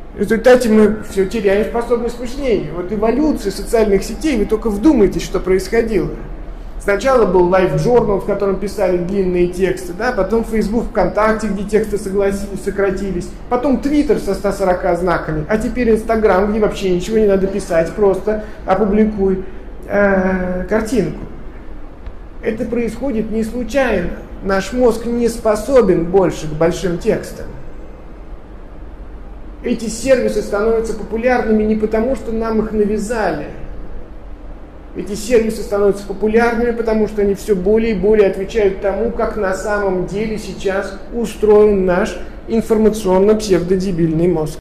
В результате мы все теряем способность мышления. Вот эволюция социальных сетей, вы только вдумайтесь, что происходило. Сначала был Life Journal, в котором писали длинные тексты, да? Потом Facebook, ВКонтакте, где тексты сократились, потом Twitter со 140 знаками, а теперь Instagram, где вообще ничего не надо писать, просто опубликуй картинку. Это происходит не случайно. Наш мозг не способен больше к большим текстам. Эти сервисы становятся популярными не потому, что нам их навязали. Эти сервисы становятся популярными, потому что они все более и более отвечают тому, как на самом деле сейчас устроен наш информационно-псевдодебильный мозг.